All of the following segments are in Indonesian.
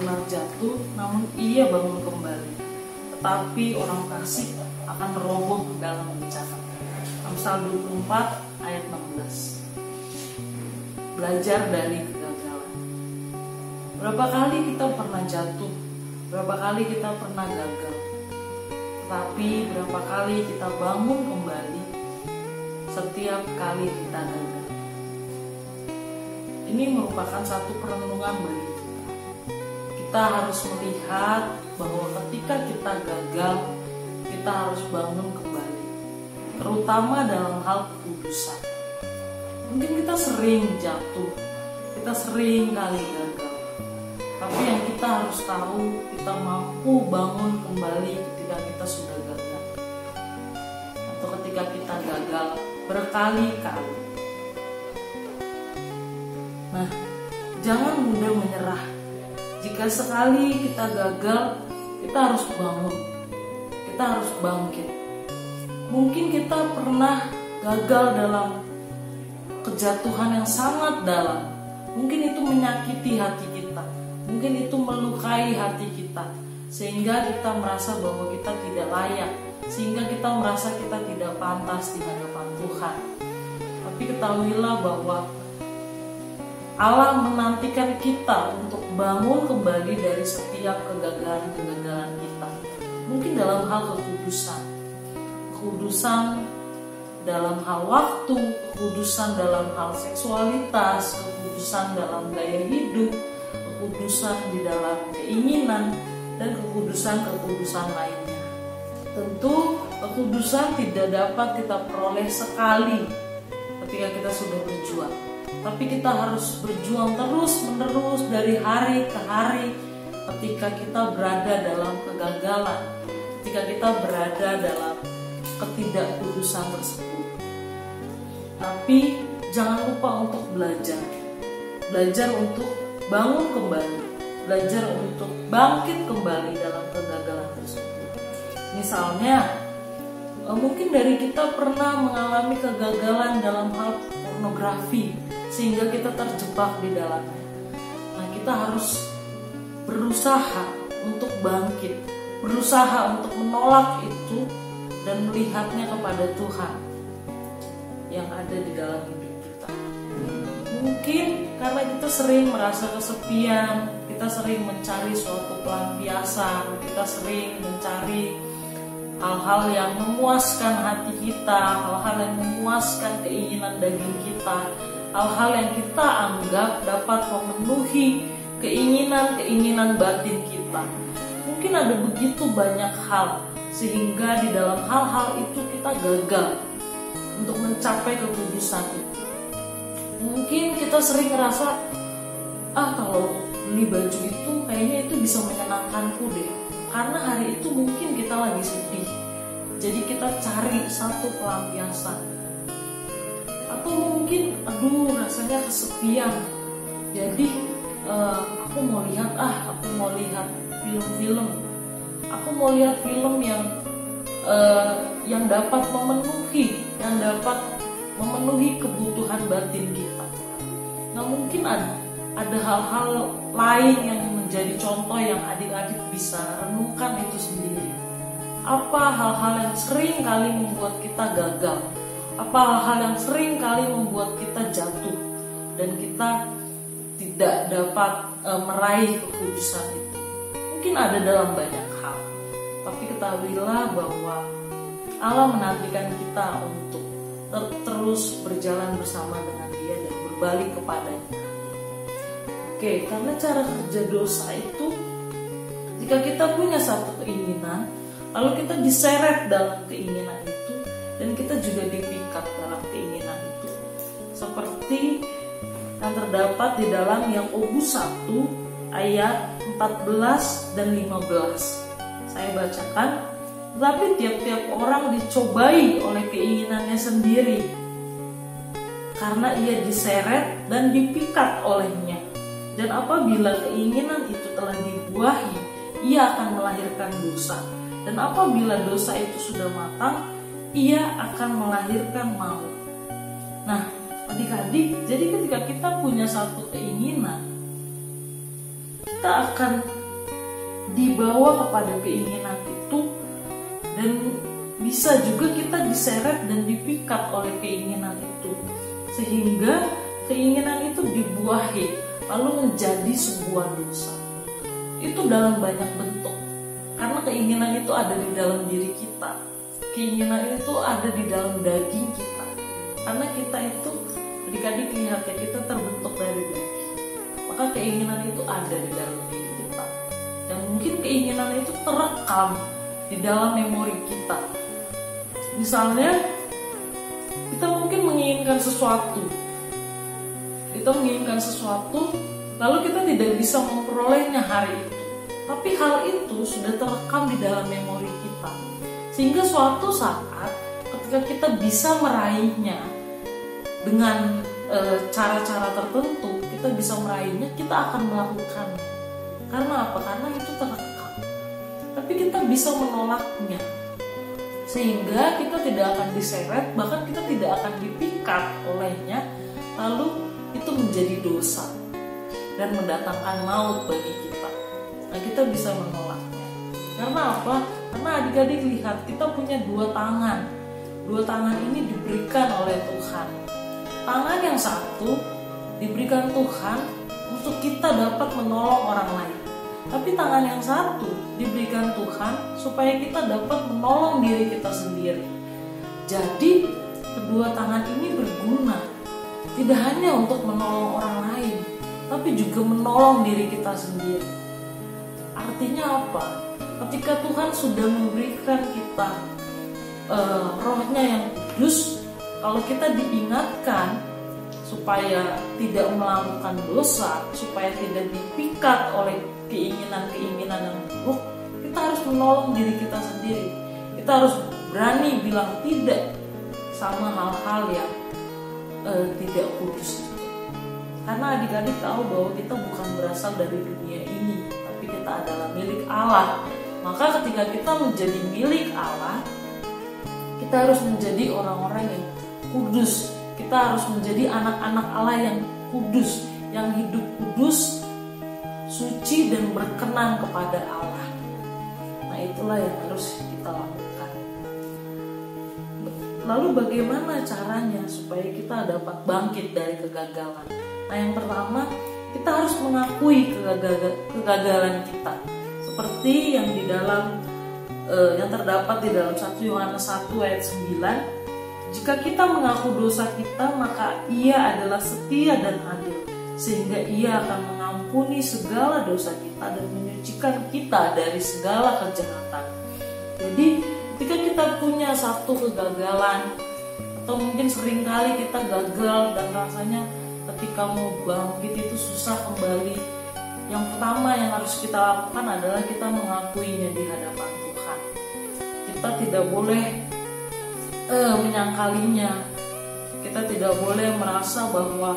benar-benar jatuh, namun ia bangun kembali. Tetapi orang fasik akan roboh dalam bencana. Amsal 24 ayat 16. Belajar dari kegagalan. Berapa kali kita pernah jatuh, berapa kali kita pernah gagal, tetapi berapa kali kita bangun kembali setiap kali kita gagal. Ini merupakan satu perenungan bagi kita. Kita harus melihat bahwa ketika kita gagal, kita harus bangun kembali, terutama dalam hal kekudusan. Mungkin kita sering jatuh, kita sering kali gagal, tapi yang kita harus tahu, kita mampu bangun kembali ketika kita sudah gagal, atau ketika kita gagal berkali-kali. Nah, jangan mudah menyerah. Jika sekali kita gagal, kita harus bangun, kita harus bangkit. Mungkin kita pernah gagal dalam kejatuhan yang sangat dalam. Mungkin itu menyakiti hati kita, mungkin itu melukai hati kita, sehingga kita merasa bahwa kita tidak layak, sehingga kita merasa kita tidak pantas di hadapan Tuhan. Tapi ketahuilah bahwa Allah menantikan kita untuk bangun kembali dari setiap kegagalan-kegagalan kita. Mungkin dalam hal kekudusan dalam hal waktu, kekudusan dalam hal seksualitas, kekudusan dalam gaya hidup, kekudusan di dalam keinginan, dan kekudusan lainnya. Tentu kekudusan tidak dapat kita peroleh sekali ketika kita sudah berjuang, tapi kita harus berjuang terus-menerus dari hari ke hari ketika kita berada dalam kegagalan, ketika kita berada dalam ketidakkudusan tersebut. Tapi jangan lupa untuk belajar untuk bangun kembali, belajar untuk bangkit kembali dalam kegagalan tersebut. Misalnya, mungkin dari kita pernah mengalami kegagalan dalam hal pornografi, sehingga kita terjebak di dalamnya. Nah, kita harus berusaha untuk bangkit, berusaha untuk menolak itu dan melihatnya kepada Tuhan yang ada di dalam hidup kita. Mungkin karena kita sering merasa kesepian, kita sering mencari suatu pelampiasan, kita sering mencari hal-hal yang memuaskan hati kita, hal-hal yang memuaskan keinginan daging kita, hal-hal yang kita anggap dapat memenuhi keinginan batin kita. Mungkin ada begitu banyak hal, sehingga di dalam hal-hal itu kita gagal untuk mencapai kekudusan itu. Mungkin kita sering ngerasa, kalau beli baju itu kayaknya itu bisa menyenangkanku deh, karena hari itu mungkin kita lagi sedih, jadi kita cari satu pelampiasan. Atau mungkin rasanya kesepian, jadi aku mau lihat film-film, aku mau lihat film yang dapat memenuhi kebutuhan batin kita. Nah, mungkin ada hal-hal lain yang menjadi contoh yang adik-adik bisa renungkan itu sendiri. Apa hal-hal yang sering kali membuat kita gagal? Apa hal-hal yang sering kali membuat kita jatuh dan kita tidak dapat meraih kekudusan itu? Mungkin ada dalam banyak hal, tapi ketahuilah bahwa Allah menantikan kita untuk terus berjalan bersama dengan Dia dan berbalik kepadanya. Oke, karena cara kerja dosa itu, ketika kita punya satu keinginan, lalu kita diseret dalam keinginan itu, dan kita juga dipikat dalam keinginan itu. Seperti yang terdapat di dalam Yakobus 1 ayat 14 dan 15. Saya bacakan. Tetapi tiap-tiap orang dicobai oleh keinginannya sendiri, karena ia diseret dan dipikat olehnya. Dan apabila keinginan itu telah dibuahi, ia akan melahirkan dosa. Dan apabila dosa itu sudah matang, ia akan melahirkan maut. Nah, adik-adik, jadi ketika kita punya satu keinginan, kita akan dibawa kepada keinginan itu, dan bisa juga kita diseret dan dipikat oleh keinginan itu, sehingga keinginan itu dibuahi lalu menjadi sebuah dosa. Itu dalam banyak bentuk, karena keinginan itu ada di dalam diri kita, keinginan itu ada di dalam daging kita, karena kita itu adik-adik lihat ya, kita terbentuk dari daging, maka keinginan itu ada di dalam diri kita, dan mungkin keinginan itu terekam di dalam memori kita. Misalnya kita mungkin menginginkan sesuatu, lalu kita tidak bisa memperolehnya hari itu, tapi hal itu sudah terekam di dalam memori kita, sehingga suatu saat ketika kita bisa meraihnya dengan cara-cara tertentu, kita bisa meraihnya, kita akan melakukannya. Karena apa? Karena itu terekam. Tapi kita bisa menolaknya, sehingga kita tidak akan diseret, bahkan kita tidak akan dipikat olehnya, lalu itu menjadi dosa dan mendatangkan maut bagi kita. Nah, kita bisa menolaknya. Karena apa? Karena adik-adik lihat, kita punya dua tangan. Dua tangan ini diberikan oleh Tuhan. Tangan yang satu diberikan Tuhan untuk kita dapat menolong orang lain. Tapi tangan yang satu diberikan Tuhan supaya kita dapat menolong diri kita sendiri. Jadi kedua tangan ini berguna, tidak hanya untuk menolong orang lain, tapi juga menolong diri kita sendiri. Artinya apa? Ketika Tuhan sudah memberikan kita rohnya yang kudus, kalau kita diingatkan supaya tidak melakukan dosa, supaya tidak dipikat oleh keinginan-keinginan yang buruk, kita harus menolong diri kita sendiri. Kita harus berani bilang tidak sama hal-hal yang tidak kudus itu. Karena adik-adik tahu bahwa kita bukan berasal dari dunia ini, tapi kita adalah milik Allah. Maka ketika kita menjadi milik Allah, kita harus menjadi orang-orang yang kudus. Kita harus menjadi anak-anak Allah yang kudus, yang hidup kudus, suci dan berkenan kepada Allah. Nah, itulah yang harus kita lakukan. Lalu bagaimana caranya supaya kita dapat bangkit dari kegagalan? Nah, yang pertama, kita harus mengakui kegagalan kita. Seperti yang di dalam yang terdapat di dalam 1 Yohanes 1 ayat 9. Jika kita mengaku dosa kita, maka Ia adalah setia dan adil, sehingga Ia akan mengampuni segala dosa kita dan menyucikan kita dari segala kejahatan. Jadi ketika kita punya satu kegagalan, atau mungkin seringkali kita gagal dan rasanya ketika mau bangkit itu susah kembali, yang pertama yang harus kita lakukan adalah kita mengakuinya di hadapan Tuhan. Kita tidak boleh menyangkalinya. Kita tidak boleh merasa bahwa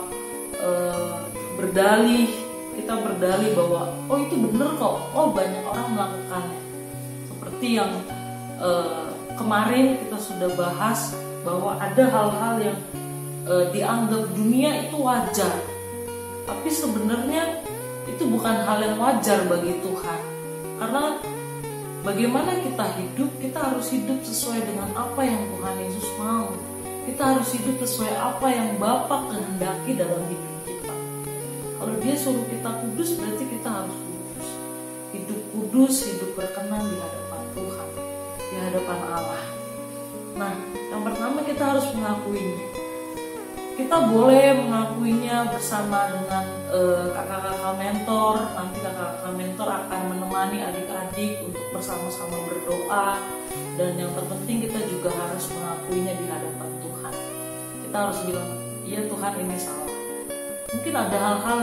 kita berdalih bahwa oh itu benar kok, oh banyak orang melakukannya. Seperti yang kemarin kita sudah bahas bahwa ada hal-hal yang dianggap dunia itu wajar, tapi sebenarnya itu bukan hal yang wajar bagi Tuhan. Karena bagaimana kita hidup, kita harus hidup sesuai dengan apa yang Tuhan Yesus mau. Kita harus hidup sesuai apa yang Bapa kehendaki dalam hidup kita. Kalau Dia suruh kita kudus, berarti kita harus kudus. Hidup kudus, hidup berkenan di hadapan Tuhan, di hadapan Allah. Nah, yang pertama kita harus mengakuinya. Kita boleh mengakuinya bersama dengan kakak-kakak mentor. Nanti kakak-kakak mentor akan menemani adik-adik untuk bersama-sama berdoa. Dan yang terpenting kita juga harus mengakuinya di hadapan Tuhan. Kita harus bilang, iya Tuhan ini salah. Mungkin ada hal-hal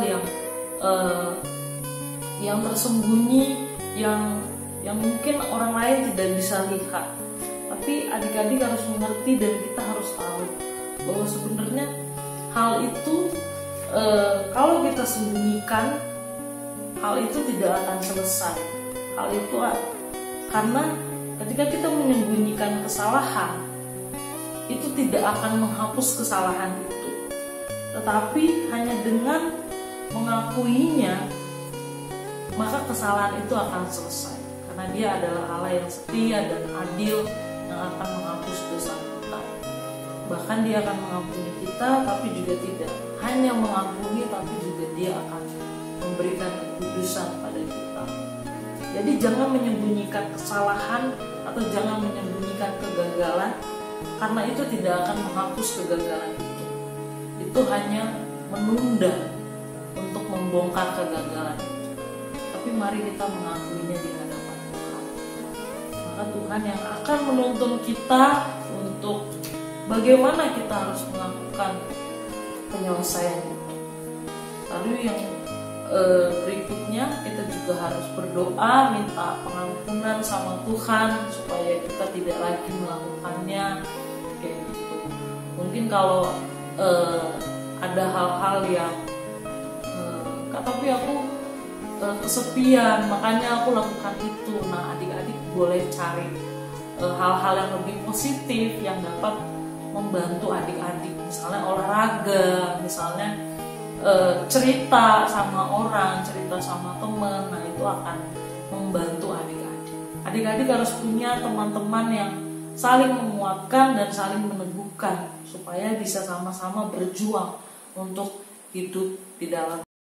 yang tersembunyi, yang mungkin orang lain tidak bisa lihat. Tapi adik-adik harus mengerti dan kita harus tahu bahwa sebenarnya hal itu kalau kita sembunyikan, hal itu tidak akan selesai. Hal itu karena ketika kita menyembunyikan kesalahan, itu tidak akan menghapus kesalahan itu. Tetapi hanya dengan mengakuinya maka kesalahan itu akan selesai. Karena Dia adalah Allah yang setia dan adil yang akan menghapus dosa kita. Bahkan Dia akan mengampuni kita, tapi juga tidak hanya mengampuni, tapi juga Dia akan memberikan kekudusan pada kita. Jadi jangan menyembunyikan kesalahan atau jangan menyembunyikan kegagalan, karena itu tidak akan menghapus kegagalan itu. Itu hanya menunda untuk membongkar kegagalan itu. Tapi mari kita mengakuinya di hadapan Tuhan. Maka Tuhan yang akan menuntun kita untuk bagaimana kita harus melakukan penyelesaian itu. Lalu yang berikutnya kita juga harus berdoa, minta pengampunan sama Tuhan supaya kita tidak lagi melakukannya kayak gitu. Mungkin kalau ada hal-hal yang tapi aku kesepian, makanya aku lakukan itu. Nah, adik-adik boleh cari hal-hal yang lebih positif yang dapat membantu adik-adik, misalnya olahraga, misalnya cerita sama orang, cerita sama teman. Nah, itu akan membantu adik-adik. Adik-adik harus punya teman-teman yang saling menguatkan dan saling meneguhkan supaya bisa sama-sama berjuang untuk hidup di dalam